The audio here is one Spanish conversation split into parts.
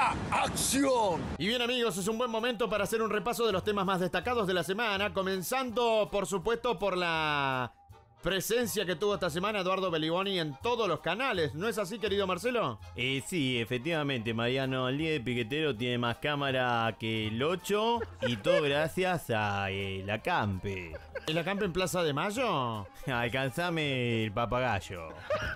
¡Cámara! ¡Acción! Y bien, amigos, es un buen momento para hacer un repaso de los temas más destacados de la semana, comenzando, por supuesto, por la presencia que tuvo esta semana Eduardo Beliboni en todos los canales. ¿No es así, querido Marcelo? Sí, efectivamente, Mariano. El día de piquetero tiene más cámara que el 8 y todo gracias a la Campe. ¿Y la Campe en Plaza de Mayo? Alcanzame el papagayo.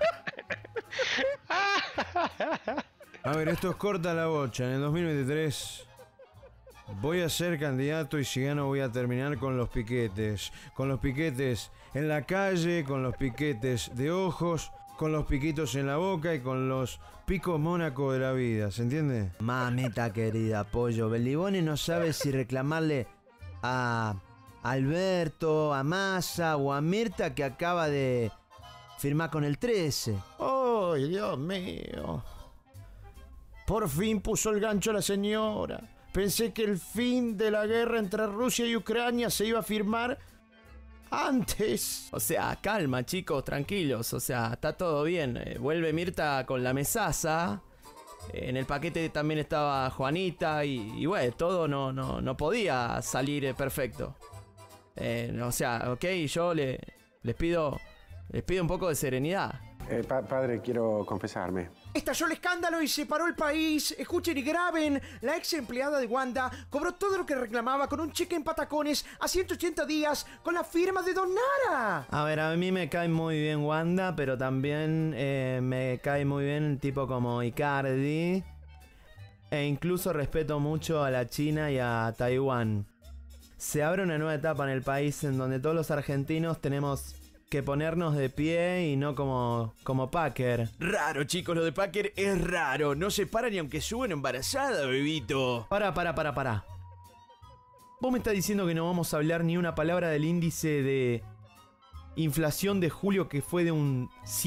A ver, esto es corta la bocha. En el 2023 voy a ser candidato y si gano voy a terminar con los piquetes. Con los piquetes en la calle, con los piquetes de ojos, con los piquitos en la boca y con los picos Mónaco de la vida. ¿Se entiende? Mamita querida, pollo. Beliboni no sabe si reclamarle a Alberto, a Massa o a Mirta que acaba de firmar con el 13. ¡Ay, Dios mío! Por fin puso el gancho la señora. Pensé que el fin de la guerra entre Rusia y Ucrania se iba a firmar antes. O sea, calma, chicos, tranquilos. O sea, está todo bien. Vuelve Mirta con la mesaza. En el paquete también estaba Juanita. Y bueno, todo no podía salir perfecto. O sea, ok, yo les pido un poco de serenidad. Padre, quiero confesarme. Estalló el escándalo y se paró el país. Escuchen y graben. La ex empleada de Wanda cobró todo lo que reclamaba con un cheque en patacones a 180 días con la firma de Don Nara. A ver, a mí me cae muy bien Wanda, pero también me cae muy bien un tipo como Icardi. E incluso respeto mucho a la China y a Taiwán. Se abre una nueva etapa en el país en donde todos los argentinos tenemos que ponernos de pie y no como Packer. Raro, chicos, lo de Packer es raro. No se para ni aunque suben embarazada, bebito. Pará. ¿Vos me estás diciendo que no vamos a hablar ni una palabra del índice de inflación de julio que fue de un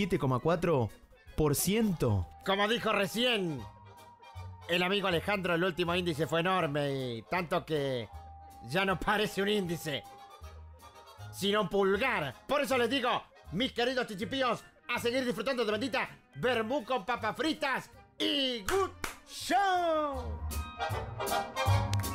7,4%? Como dijo recién el amigo Alejandro, el último índice fue enorme y tanto que ya no parece un índice, sino un pulgar. Por eso les digo, mis queridos chichipíos, a seguir disfrutando de bendita vermú con papas fritas y good show.